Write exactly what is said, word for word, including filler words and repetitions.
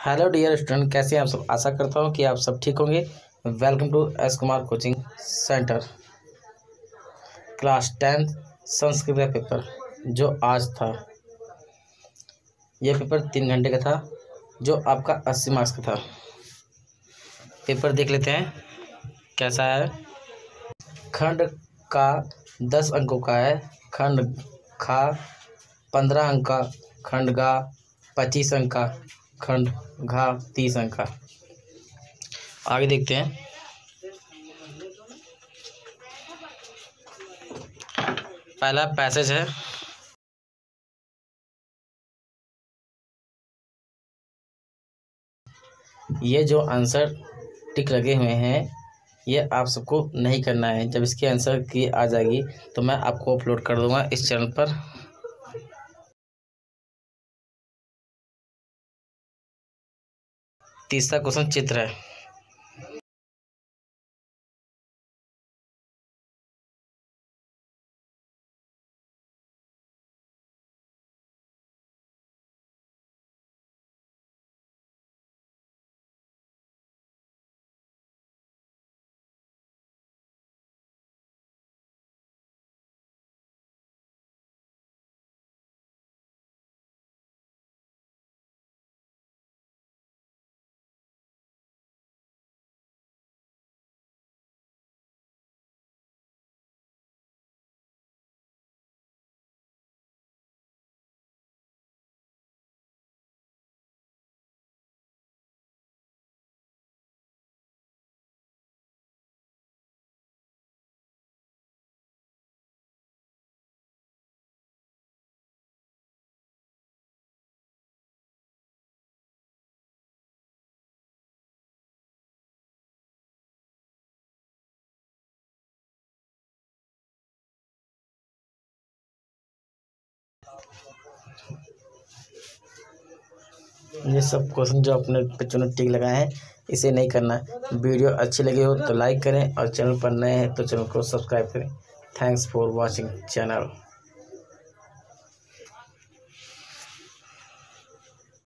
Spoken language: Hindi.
हेलो डियर स्टूडेंट, कैसे हैं आप सब। आशा करता हूं कि आप सब ठीक होंगे। Welcome to S Kumar coaching centre. Class tenth Sanskrit का पेपर जो आज था, यह पेपर तीन घंटे का था, जो आपका अस्सी मार्क्स का था। पेपर देख लेते हैं कैसा है। खंड का दस अंकों का है, खंड खा पंद्रह अंक का, खंड गा पच्चीस अंक का, खंड घा तीस अंक का। आगे देखते हैं। पहला पैसेज है। ये जो आंसर टिक लगे हुए हैं, ये आप सबको नहीं करना है। जब इसके आंसर की आ जाएगी तो मैं आपको अपलोड कर दूंगा इस चैनल पर। तीसरा क्वेश्चन चित्र है। ये सब क्वेश्चन जो अपने बच्चों ने टिक लगाए हैं, इसे नहीं करना है। वीडियो अच्छी लगी हो तो लाइक करें और चैनल पर नए हैं तो चैनल को सब्सक्राइब करें। Thanks for watching channel.